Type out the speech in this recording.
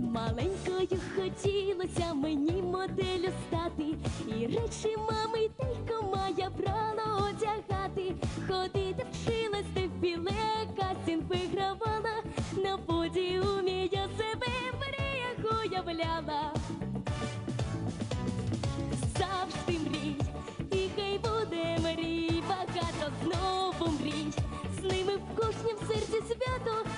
Маленькою хотілося мені моделлю стати, і речі мами тихо моя брала одягати. Ходити вчилась, дефіле, кастинг вигравала, на подіумі я себе в мріях уявляла. Завжди мрій, і хай буде мрій, багато знову мрій, з ними в кожнім серці свято.